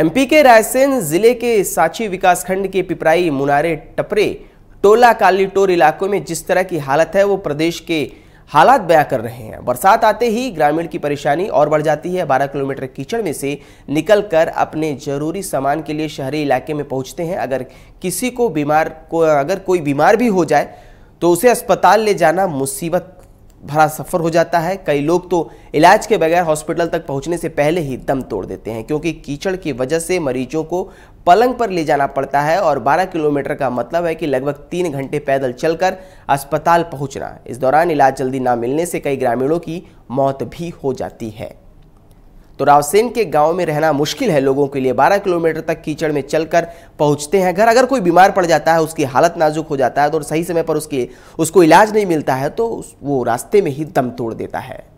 MP के रायसेन जिले के सांची विकासखंड के पिपराई मुनारे टपरे टोला कालीटोर इलाकों में जिस तरह की हालत है वो प्रदेश के हालात बयां कर रहे हैं। बरसात आते ही ग्रामीण की परेशानी और बढ़ जाती है। 12 किलोमीटर कीचड़ में से निकलकर अपने जरूरी सामान के लिए शहरी इलाके में पहुंचते हैं। अगर कोई बीमार भी हो जाए तो उसे अस्पताल ले जाना मुसीबत भरा सफर हो जाता है। कई लोग तो इलाज के बगैर हॉस्पिटल तक पहुंचने से पहले ही दम तोड़ देते हैं, क्योंकि कीचड़ की वजह से मरीजों को पलंग पर ले जाना पड़ता है और 12 किलोमीटर का मतलब है कि लगभग 3 घंटे पैदल चलकर अस्पताल पहुंचना। इस दौरान इलाज जल्दी ना मिलने से कई ग्रामीणों की मौत भी हो जाती है। तो रायसेन के गांव में रहना मुश्किल है लोगों के लिए। 12 किलोमीटर तक कीचड़ में चलकर पहुंचते हैं घर। अगर कोई बीमार पड़ जाता है, उसकी हालत नाजुक हो जाता है तो सही समय पर उसको इलाज नहीं मिलता है तो वो रास्ते में ही दम तोड़ देता है।